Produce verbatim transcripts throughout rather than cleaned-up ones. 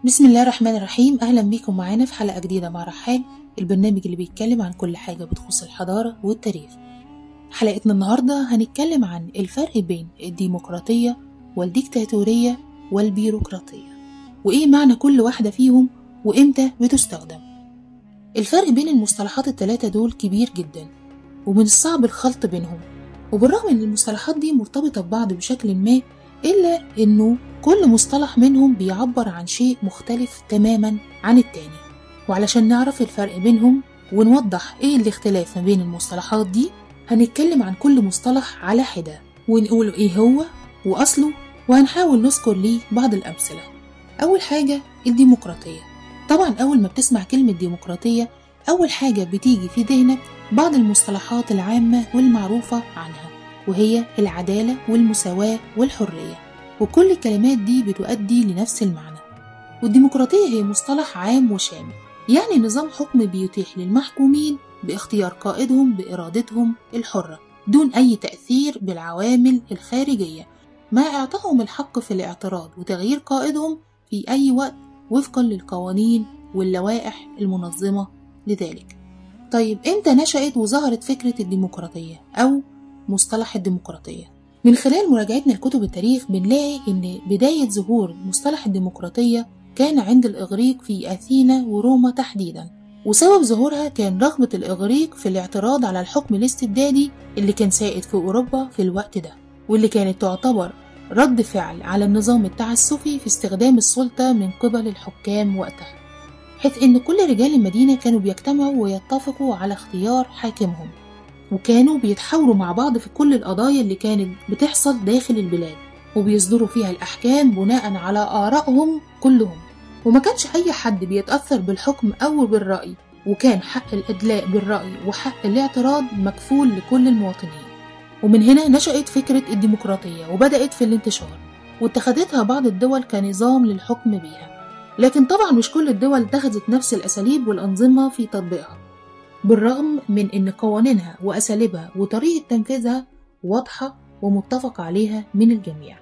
بسم الله الرحمن الرحيم. أهلا بيكم معانا في حلقة جديدة مع رحال، البرنامج اللي بيتكلم عن كل حاجة بتخص الحضارة والتاريخ. حلقتنا النهاردة هنتكلم عن الفرق بين الديمقراطية والديكتاتورية والبيروقراطية، وإيه معنى كل واحدة فيهم وإمتى بتستخدم. الفرق بين المصطلحات الثلاثة دول كبير جدا، ومن الصعب الخلط بينهم، وبالرغم ان المصطلحات دي مرتبطة ببعض بشكل ما، إلا إنه كل مصطلح منهم بيعبر عن شيء مختلف تماما عن التاني. وعلشان نعرف الفرق بينهم ونوضح إيه الاختلاف ما بين المصطلحات دي، هنتكلم عن كل مصطلح على حدة ونقول إيه هو وأصله، وهنحاول نذكر ليه بعض الأمثلة. أول حاجة الديمقراطية. طبعا أول ما بتسمع كلمة ديمقراطية أول حاجة بتيجي في ذهنك بعض المصطلحات العامة والمعروفة عنها، وهي العدالة والمساواة والحرية، وكل الكلمات دي بتؤدي لنفس المعنى. والديمقراطية هي مصطلح عام وشامل، يعني نظام حكم بيتيح للمحكومين باختيار قائدهم بإرادتهم الحرة دون أي تأثير بالعوامل الخارجية، مع إعطائهم الحق في الاعتراض وتغيير قائدهم في أي وقت وفقا للقوانين واللوائح المنظمة لذلك. طيب إمتى نشأت وظهرت فكرة الديمقراطية أو مصطلح الديمقراطية؟ من خلال مراجعتنا لكتب التاريخ بنلاقي إن بداية ظهور مصطلح الديمقراطية كان عند الإغريق في أثينا وروما تحديدا، وسبب ظهورها كان رغبة الإغريق في الاعتراض على الحكم الاستبدادي اللي كان سائد في أوروبا في الوقت ده، واللي كانت تعتبر رد فعل على النظام التعسفي في استخدام السلطة من قبل الحكام وقتها، حيث إن كل رجال المدينة كانوا بيجتمعوا ويتفقوا على اختيار حاكمهم، وكانوا بيتحاوروا مع بعض في كل القضايا اللي كانت بتحصل داخل البلاد، وبيصدروا فيها الأحكام بناء على آرائهم كلهم، وما كانش أي حد بيتأثر بالحكم أو بالرأي، وكان حق الإدلاء بالرأي وحق الاعتراض مكفول لكل المواطنين. ومن هنا نشأت فكرة الديمقراطية وبدأت في الانتشار، واتخذتها بعض الدول كنظام للحكم بيها، لكن طبعا مش كل الدول اتخذت نفس الأساليب والأنظمة في تطبيقها، بالرغم من أن قوانينها وأساليبها وطريقة تنفيذها واضحة ومتفق عليها من الجميع.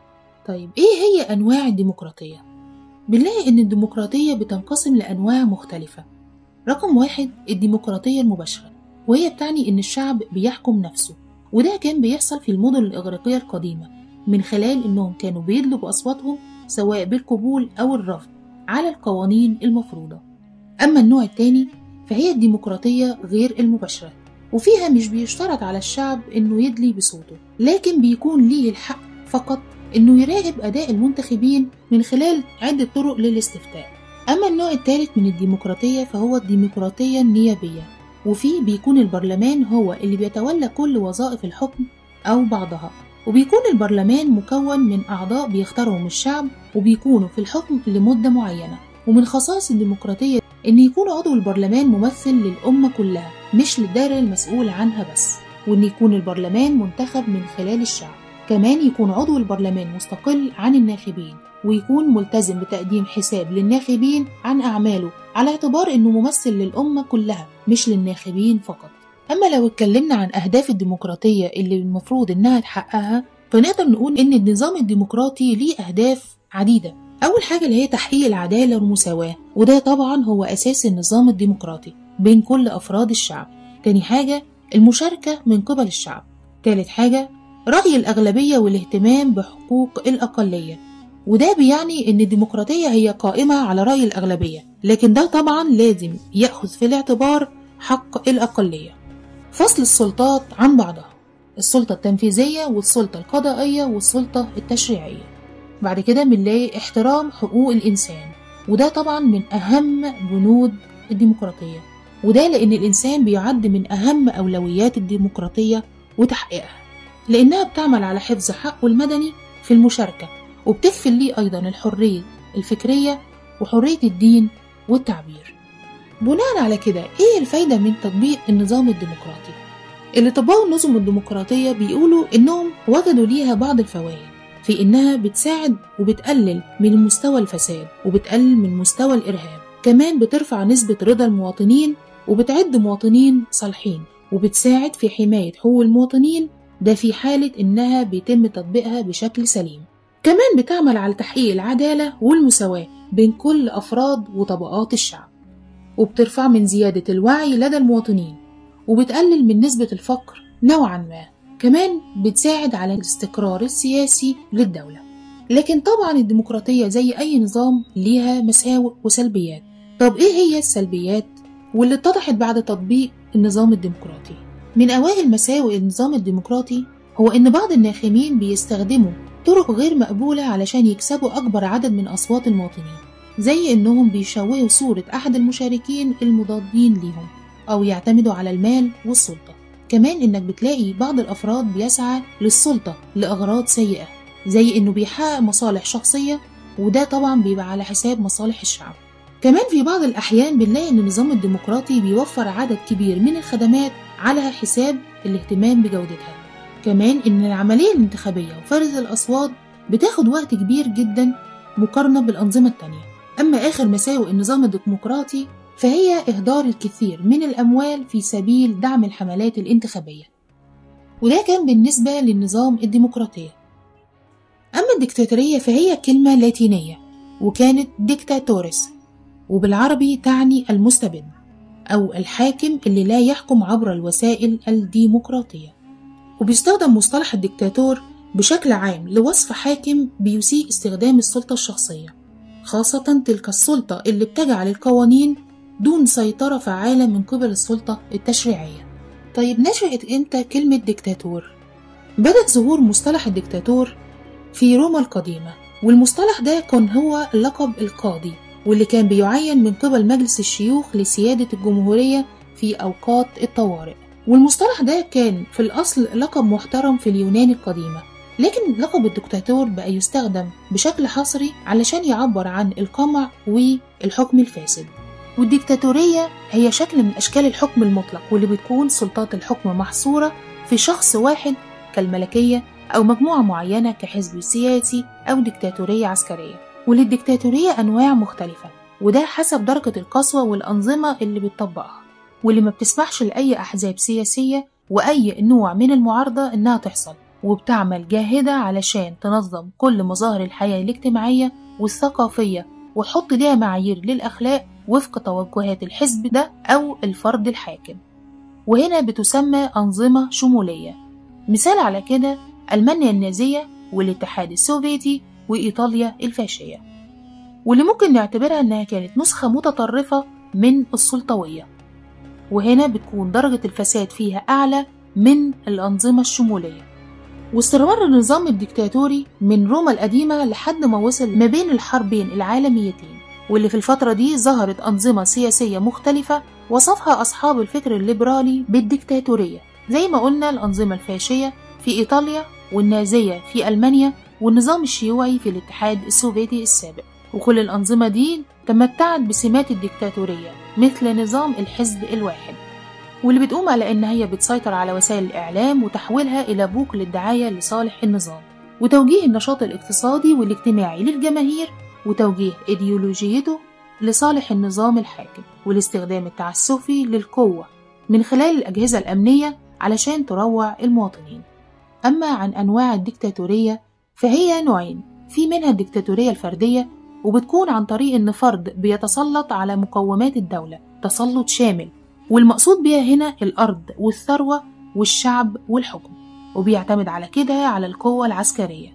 طيب إيه هي أنواع الديمقراطية؟ بنلاقي أن الديمقراطية بتنقسم لأنواع مختلفة. رقم واحد الديمقراطية المباشرة، وهي بتعني أن الشعب بيحكم نفسه، وده كان بيحصل في المدن الإغريقية القديمة من خلال أنهم كانوا بيدلوا بأصواتهم سواء بالقبول أو الرفض على القوانين المفروضة. أما النوع الثاني فهي الديمقراطية غير المباشرة، وفيها مش بيشترط على الشعب أنه يدلي بصوته، لكن بيكون ليه الحق فقط أنه يراقب أداء المنتخبين من خلال عدة طرق للاستفتاء. أما النوع الثالث من الديمقراطية فهو الديمقراطية النيابية، وفيه بيكون البرلمان هو اللي بيتولى كل وظائف الحكم أو بعضها، وبيكون البرلمان مكون من أعضاء بيختارهم الشعب وبيكونوا في الحكم لمدة معينة. ومن خصائص الديمقراطية إن يكون عضو البرلمان ممثل للأمة كلها مش للدائرة المسؤول عنها بس، وإن يكون البرلمان منتخب من خلال الشعب. كمان يكون عضو البرلمان مستقل عن الناخبين، ويكون ملتزم بتقديم حساب للناخبين عن أعماله على اعتبار إنه ممثل للأمة كلها مش للناخبين فقط. أما لو اتكلمنا عن أهداف الديمقراطية اللي المفروض إنها تحققها، فنقدر نقول إن النظام الديمقراطي ليه أهداف عديدة. أول حاجة اللي هي تحقيق العدالة والمساواة، وده طبعا هو أساس النظام الديمقراطي بين كل أفراد الشعب. تاني حاجة المشاركة من قبل الشعب. تالت حاجة رأي الأغلبية والاهتمام بحقوق الأقلية، وده بيعني إن الديمقراطية هي قائمة على رأي الأغلبية، لكن ده طبعا لازم يأخذ في الاعتبار حق الأقلية. فصل السلطات عن بعضها، السلطة التنفيذية والسلطة القضائية والسلطة التشريعية. بعد كده بنلاقي احترام حقوق الإنسان، وده طبعا من أهم بنود الديمقراطية، وده لأن الإنسان بيعد من أهم أولويات الديمقراطية وتحقيقها، لأنها بتعمل على حفظ حقه المدني في المشاركة، وبتكفل ليه أيضا الحرية الفكرية وحرية الدين والتعبير. بناء على كده إيه الفايدة من تطبيق النظام الديمقراطي؟ اللي طبقوا النظم الديمقراطية بيقولوا إنهم وجدوا ليها بعض الفوائد، في إنها بتساعد وبتقلل من مستوى الفساد وبتقلل من مستوى الإرهاب، كمان بترفع نسبة رضا المواطنين وبتعد مواطنين صالحين، وبتساعد في حماية حقوق المواطنين، ده في حالة إنها بيتم تطبيقها بشكل سليم. كمان بتعمل على تحقيق العدالة والمساواة بين كل أفراد وطبقات الشعب، وبترفع من زيادة الوعي لدى المواطنين، وبتقلل من نسبة الفقر نوعا ما. كمان بتساعد على الاستقرار السياسي للدولة. لكن طبعا الديمقراطية زي أي نظام ليها مساوئ وسلبيات. طب إيه هي السلبيات واللي اتضحت بعد تطبيق النظام الديمقراطي؟ من أوائل مساوئ النظام الديمقراطي هو إن بعض الناخبين بيستخدموا طرق غير مقبولة علشان يكسبوا أكبر عدد من أصوات المواطنين، زي إنهم بيشوهوا صورة أحد المشاركين المضادين ليهم، أو يعتمدوا على المال والسلطة. كمان إنك بتلاقي بعض الأفراد بيسعى للسلطة لأغراض سيئة، زي إنه بيحقق مصالح شخصية، وده طبعا بيبقى على حساب مصالح الشعب. كمان في بعض الأحيان بنلاقي إن النظام الديمقراطي بيوفر عدد كبير من الخدمات على حساب الاهتمام بجودتها. كمان إن العملية الانتخابية وفرز الأصوات بتاخد وقت كبير جدا مقارنة بالأنظمة التانية. أما آخر مساوئ النظام الديمقراطي فهي إهدار الكثير من الأموال في سبيل دعم الحملات الانتخابية، وده كان بالنسبة للنظام الديمقراطية. أما الديكتاتورية فهي كلمة لاتينية، وكانت ديكتاتوريس، وبالعربي تعني المستبد أو الحاكم اللي لا يحكم عبر الوسائل الديمقراطية. وبيستخدم مصطلح الديكتاتور بشكل عام لوصف حاكم بيسيء استخدام السلطة الشخصية، خاصة تلك السلطة اللي بتجعل القوانين دون سيطرة فعالة من قبل السلطة التشريعية. طيب نشأت إمتى كلمة ديكتاتور؟ بدأ ظهور مصطلح الديكتاتور في روما القديمة، والمصطلح ده كان هو لقب القاضي، واللي كان بيعين من قبل مجلس الشيوخ لسيادة الجمهورية في أوقات الطوارئ. والمصطلح ده كان في الأصل لقب محترم في اليونان القديمة، لكن لقب الدكتاتور بقى يستخدم بشكل حصري علشان يعبر عن القمع والحكم الفاسد. والديكتاتورية هي شكل من أشكال الحكم المطلق، واللي بتكون سلطات الحكم محصورة في شخص واحد كالملكية أو مجموعة معينة كحزب سياسي أو ديكتاتورية عسكرية. وللديكتاتورية أنواع مختلفة، وده حسب درجة القسوة والأنظمة اللي بتطبقها، واللي ما بتسمحش لأي أحزاب سياسية وأي نوع من المعارضة إنها تحصل، وبتعمل جاهدة علشان تنظم كل مظاهر الحياة الاجتماعية والثقافية، وتحط ليها معايير للأخلاق وفق توجهات الحزب ده أو الفرد الحاكم. وهنا بتسمى أنظمة شمولية. مثال على كده ألمانيا النازية والاتحاد السوفيتي وإيطاليا الفاشية، واللي ممكن نعتبرها أنها كانت نسخة متطرفة من السلطوية، وهنا بتكون درجة الفساد فيها أعلى من الأنظمة الشمولية. واستمر النظام الديكتاتوري من روما القديمة لحد ما وصل ما بين الحربين العالميتين، واللي في الفترة دي ظهرت أنظمة سياسية مختلفة وصفها أصحاب الفكر الليبرالي بالديكتاتورية، زي ما قلنا الأنظمة الفاشية في إيطاليا، والنازية في ألمانيا، والنظام الشيوعي في الاتحاد السوفيتي السابق. وكل الأنظمة دي تمتعت بسمات الديكتاتورية مثل نظام الحزب الواحد، واللي بتقوم على إن هي بتسيطر على وسائل الإعلام وتحويلها إلى بوق للدعاية لصالح النظام، وتوجيه النشاط الاقتصادي والاجتماعي للجماهير، وتوجيه إيديولوجيته لصالح النظام الحاكم، والاستخدام التعسفي للقوة من خلال الأجهزة الأمنية علشان تروع المواطنين. أما عن أنواع الديكتاتورية فهي نوعين، في منها الديكتاتورية الفردية، وبتكون عن طريق إن فرد بيتسلط على مقومات الدولة تسلط شامل، والمقصود بها هنا الأرض والثروة والشعب والحكم، وبيعتمد على كده على القوة العسكرية.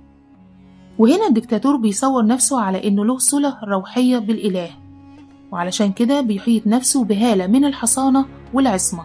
وهنا الديكتاتور بيصور نفسه على إنه له صلة روحية بالإله، وعلشان كده بيحيط نفسه بهالة من الحصانة والعصمة.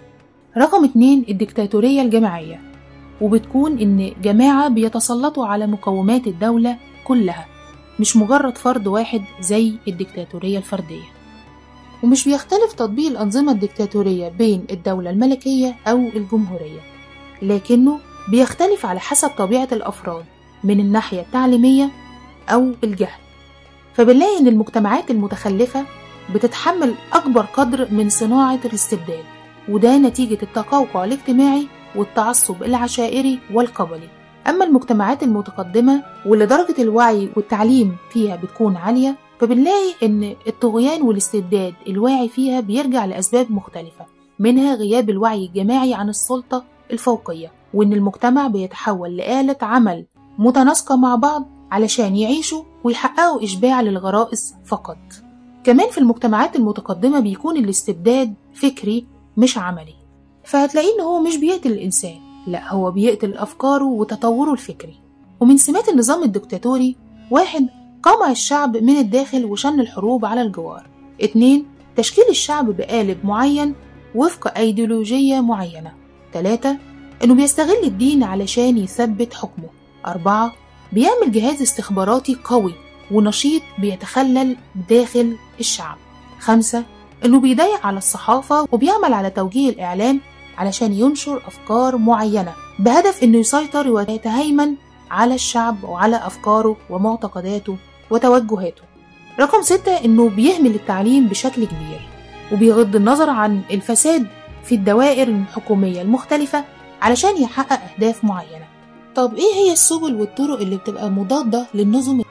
رقم اتنين الديكتاتورية الجماعية، وبتكون إن جماعة بيتسلطوا على مقومات الدولة كلها، مش مجرد فرد واحد زي الديكتاتورية الفردية. ومش بيختلف تطبيق الأنظمة الديكتاتورية بين الدولة الملكية أو الجمهورية، لكنه بيختلف على حسب طبيعة الأفراد من الناحية التعليمية أو الجهل. فبنلاقي إن المجتمعات المتخلفة بتتحمل أكبر قدر من صناعة الاستبداد، وده نتيجة التقوقع الاجتماعي والتعصب العشائري والقبلي. أما المجتمعات المتقدمة واللي درجة الوعي والتعليم فيها بتكون عالية، فبنلاقي إن الطغيان والاستبداد الواعي فيها بيرجع لأسباب مختلفة، منها غياب الوعي الجماعي عن السلطة الفوقية، وإن المجتمع بيتحول لآلة عمل متناسقة مع بعض علشان يعيشوا ويحققوا إشباع للغرائز فقط. كمان في المجتمعات المتقدمة بيكون الاستبداد فكري مش عملي، فهتلاقيه إن هو مش بيقتل الإنسان، لا هو بيقتل أفكاره وتطوره الفكري. ومن سمات النظام الدكتاتوري: واحد، قمع الشعب من الداخل وشن الحروب على الجوار. اتنين، تشكيل الشعب بقالب معين وفق أيديولوجية معينة. تلاتة، إنه بيستغل الدين علشان يثبت حكمه. أربعة، بيعمل جهاز استخباراتي قوي ونشيط بيتخلل داخل الشعب. خمسة، إنه بيضيق على الصحافة وبيعمل على توجيه الإعلام علشان ينشر أفكار معينة بهدف إنه يسيطر ويتهيمن على الشعب وعلى أفكاره ومعتقداته وتوجهاته. رقم ستة، إنه بيهمل التعليم بشكل كبير وبيغض النظر عن الفساد في الدوائر الحكومية المختلفة علشان يحقق أهداف معينة. طب إيه هي السبل والطرق اللي بتبقى مضادة للنظم؟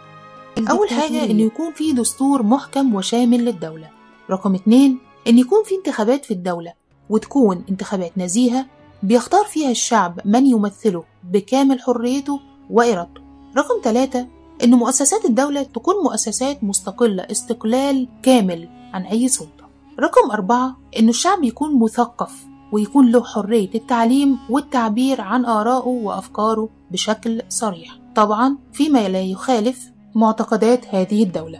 أول حاجة إنه يكون في دستور محكم وشامل للدولة. رقم اتنين، إن يكون في انتخابات في الدولة وتكون انتخابات نزيهة بيختار فيها الشعب من يمثله بكامل حريته وإرادته. رقم ثلاثة، إن مؤسسات الدولة تكون مؤسسات مستقلة استقلال كامل عن أي سلطة. رقم أربعة، إن الشعب يكون مثقف ويكون له حرية التعليم والتعبير عن آرائه وأفكاره بشكل صريح، طبعا فيما لا يخالف معتقدات هذه الدولة.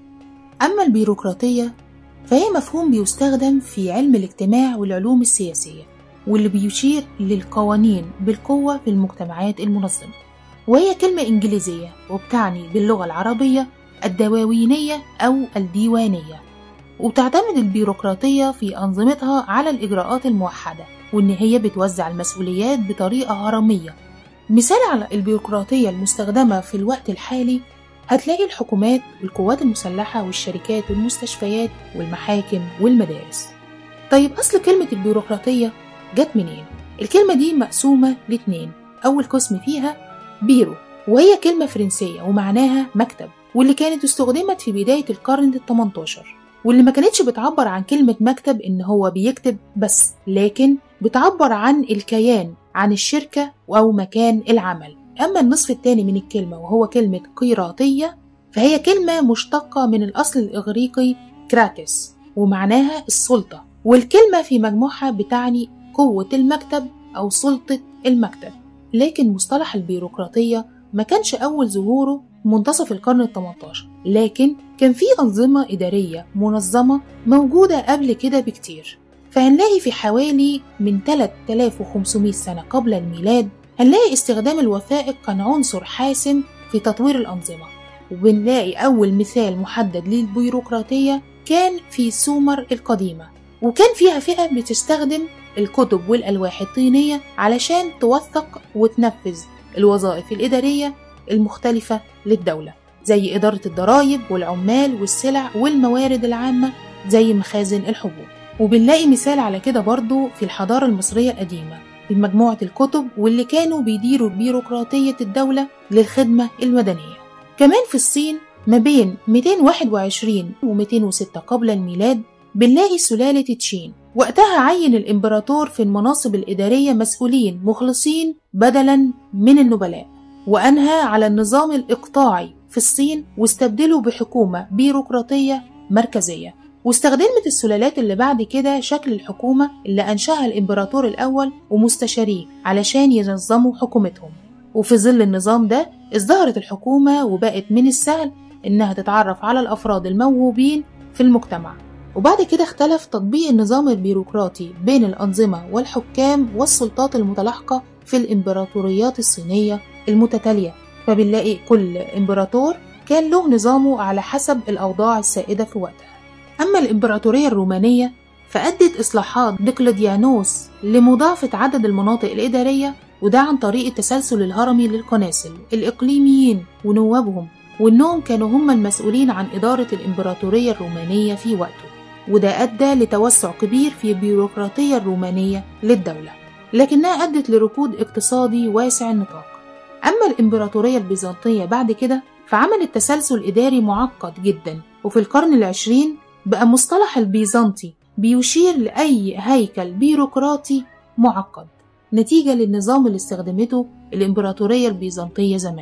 أما البيروقراطية فهي مفهوم بيستخدم في علم الاجتماع والعلوم السياسية، واللي بيشير للقوانين بالقوة في المجتمعات المنظمة، وهي كلمة إنجليزية وبتعني باللغة العربية الدواوينية أو الديوانية. وتعتمد البيروقراطية في أنظمتها على الإجراءات الموحدة، وإن هي بتوزع المسؤوليات بطريقة هرمية. مثال على البيروقراطية المستخدمة في الوقت الحالي هتلاقي الحكومات والقوات المسلحة والشركات والمستشفيات والمحاكم والمدارس. طيب أصل كلمة البيروقراطية جت منين؟ الكلمة دي مقسومة لاتنين. أول قسم فيها بيرو، وهي كلمة فرنسية ومعناها مكتب، واللي كانت استخدمت في بداية القرن الثمنتاشر، واللي ما كانتش بتعبر عن كلمة مكتب إن هو بيكتب بس، لكن بتعبر عن الكيان، عن الشركة أو مكان العمل. أما النصف الثاني من الكلمة وهو كلمة قيراطية، فهي كلمة مشتقة من الأصل الإغريقي كراتس ومعناها السلطة، والكلمة في مجموعها بتعني قوة المكتب أو سلطة المكتب. لكن مصطلح البيروقراطية ما كانش أول ظهوره منتصف القرن الثمنتاشر، لكن كان في أنظمة إدارية منظمة موجودة قبل كده بكتير. فهنلاقي في حوالي من ثلاثة آلاف وخمسمائة سنة قبل الميلاد هنلاقي استخدام الوثائق كان عنصر حاسم في تطوير الأنظمة، وبنلاقي أول مثال محدد للبيروقراطية كان في سومر القديمة، وكان فيها فئة بتستخدم الكتب والألواح الطينية علشان توثق وتنفذ الوظائف الإدارية المختلفة للدولة، زي إدارة الضرائب والعمال والسلع والموارد العامة زي مخازن الحبوب. وبنلاقي مثال على كده برضو في الحضارة المصرية القديمة بمجموعة الكتب واللي كانوا بيديروا بيروقراطية الدولة للخدمة المدنية. كمان في الصين ما بين مئتين وواحد وعشرين و مئتين وستة قبل الميلاد بنلاقي سلالة تشين، وقتها عين الإمبراطور في المناصب الإدارية مسؤولين مخلصين بدلا من النبلاء، وأنهى على النظام الإقطاعي في الصين واستبدله بحكومة بيروقراطية مركزية. واستخدمت السلالات اللي بعد كده شكل الحكومة اللي أنشأها الإمبراطور الأول ومستشاريه علشان ينظموا حكومتهم. وفي ظل النظام ده ازدهرت الحكومة وبقت من السهل إنها تتعرف على الأفراد الموهوبين في المجتمع. وبعد كده اختلف تطبيق النظام البيروقراطي بين الأنظمة والحكام والسلطات المتلاحقة في الإمبراطوريات الصينية المتتالية، فبنلاقي كل إمبراطور كان له نظامه على حسب الأوضاع السائدة في وقتها. أما الإمبراطورية الرومانية فأدت إصلاحات دقلديانوس لمضاعفة عدد المناطق الإدارية، وده عن طريق التسلسل الهرمي للقناصل الإقليميين ونوابهم، وإنهم كانوا هم المسؤولين عن إدارة الإمبراطورية الرومانية في وقته، وده أدى لتوسع كبير في البيروقراطية الرومانية للدولة، لكنها أدت لركود اقتصادي واسع النطاق. أما الإمبراطورية البيزنطية بعد كده فعملت تسلسل إداري معقد جدا، وفي القرن العشرين بقى مصطلح البيزنطي بيشير لأي هيكل بيروقراطي معقد نتيجة للنظام اللي استخدمته الإمبراطورية البيزنطية زمان.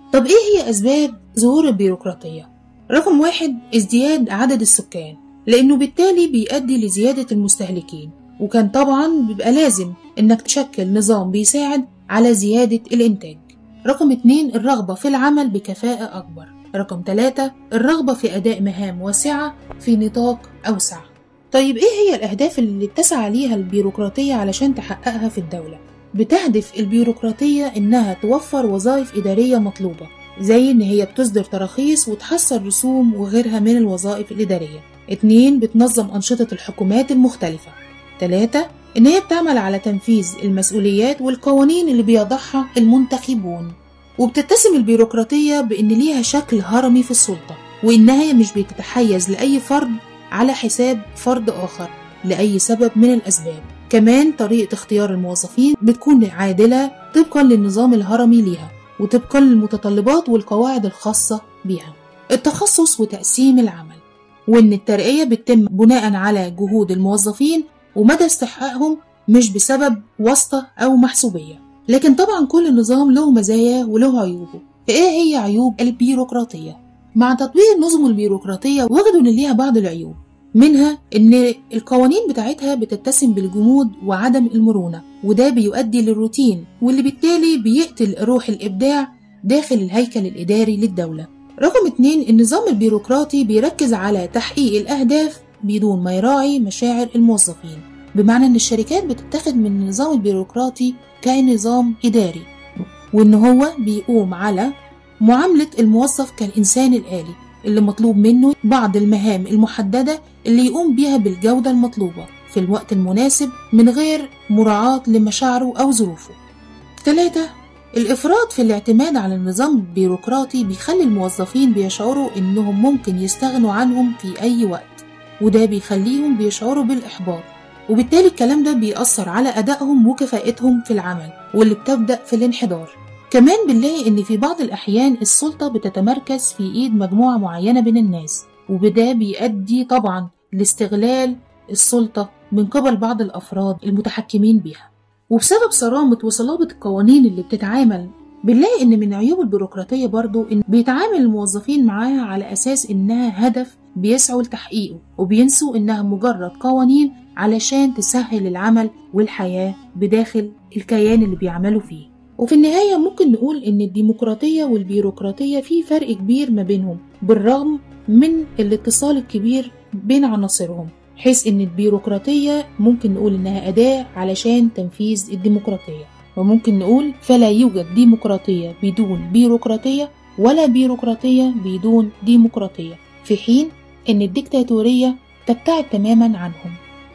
طب ايه هي اسباب ظهور البيروقراطية؟ رقم واحد، ازدياد عدد السكان، لانه بالتالي بيؤدي لزيادة المستهلكين، وكان طبعا بيبقى لازم انك تشكل نظام بيساعد على زيادة الانتاج. رقم اتنين، الرغبة في العمل بكفاءة اكبر. رقم تلاتة، الرغبة في اداء مهام واسعة في نطاق اوسع. طيب ايه هي الاهداف اللي بتسعى ليها البيروقراطية علشان تحققها في الدولة؟ بتهدف البيروقراطية انها توفر وظائف ادارية مطلوبة، زي ان هي بتصدر تراخيص وتحصل رسوم وغيرها من الوظائف الادارية. اتنين، بتنظم انشطة الحكومات المختلفة. تلاتة، ان هي بتعمل على تنفيذ المسؤوليات والقوانين اللي بيضعها المنتخبون. وبتتسم البيروقراطية بان ليها شكل هرمي في السلطة، وانها مش بتتحيز لاي فرد على حساب فرد اخر لاي سبب من الاسباب. كمان طريقة اختيار الموظفين بتكون عادلة طبقا للنظام الهرمي ليها، وطبقا للمتطلبات والقواعد الخاصة بها. التخصص وتقسيم العمل، وان الترقية بتتم بناء على جهود الموظفين ومدى استحقاقهم، مش بسبب واسطة او محسوبية. لكن طبعا كل نظام له مزايا وله عيوبه. فايه هي عيوب البيروقراطية؟ مع تطوير النظم البيروقراطية وجدوا ان ليها بعض العيوب، منها ان القوانين بتاعتها بتتسم بالجمود وعدم المرونة، وده بيؤدي للروتين، واللي بالتالي بيقتل روح الابداع داخل الهيكل الاداري للدولة. رقم اتنين، النظام البيروقراطي بيركز على تحقيق الاهداف بدون ما يراعي مشاعر الموظفين، بمعنى ان الشركات بتتخذ من النظام البيروقراطي كنظام اداري، وان هو بيقوم على معاملة الموظف كالإنسان الآلي اللي مطلوب منه بعض المهام المحددة اللي يقوم بيها بالجودة المطلوبة في الوقت المناسب من غير مراعاة لمشاعره أو ظروفه. ثلاثة، الإفراط في الاعتماد على النظام البيروقراطي بيخلي الموظفين بيشعروا إنهم ممكن يستغنوا عنهم في أي وقت، وده بيخليهم بيشعروا بالإحباط، وبالتالي الكلام ده بيأثر على أدائهم وكفاءتهم في العمل، واللي بتبدأ في الانحدار. كمان بنلاقي ان في بعض الاحيان السلطة بتتمركز في ايد مجموعة معينة من الناس، وبده بيؤدي طبعا لاستغلال السلطة من قبل بعض الافراد المتحكمين بيها. وبسبب صرامة وصلابة القوانين اللي بتتعامل، بنلاقي ان من عيوب البيروقراطية برضو ان بيتعامل الموظفين معاها على اساس انها هدف بيسعوا لتحقيقه، وبينسوا انها مجرد قوانين علشان تسهل العمل والحياة بداخل الكيان اللي بيعملوا فيه. وفي النهاية ممكن نقول إن الديمقراطية والبيروقراطية في فرق كبير ما بينهم، بالرغم من الاتصال الكبير بين عناصرهم، حيث إن البيروقراطية ممكن نقول إنها أداة علشان تنفيذ الديمقراطية، وممكن نقول فلا يوجد ديمقراطية بدون بيروقراطية، ولا بيروقراطية بدون ديمقراطية، في حين إن الديكتاتورية تبتعد تماما عنهم.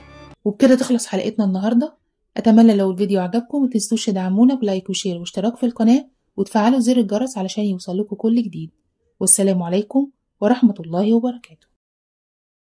وبكده تخلص حلقتنا النهاردة. أتمنى لو الفيديو عجبكم متنسوش تدعمونا بلايك وشير واشتراك في القناة، وتفعلوا زر الجرس علشان يوصلكوا كل جديد. والسلام عليكم ورحمة الله وبركاته.